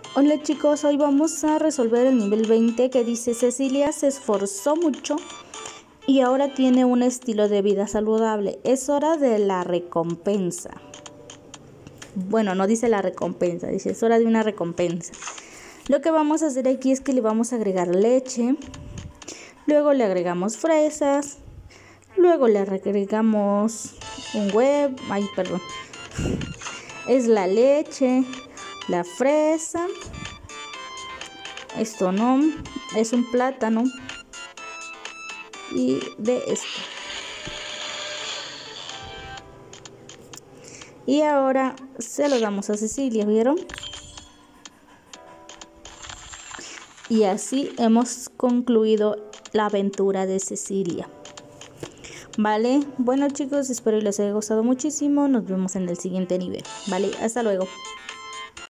Hola chicos, hoy vamos a resolver el nivel 20 que dice: Cecilia se esforzó mucho y ahora tiene un estilo de vida saludable. Es hora de la recompensa. Bueno, no dice la recompensa, dice es hora de una recompensa. Lo que vamos a hacer aquí es que le vamos a agregar leche, luego le agregamos fresas, luego le agregamos un huevo, es la leche, la fresa, esto no, es un plátano y de esto. Y ahora se lo damos a Cecilia, ¿vieron? Y así hemos concluido la aventura de Cecilia. Vale, bueno chicos, espero que les haya gustado muchísimo. Nos vemos en el siguiente nivel. Vale, hasta luego.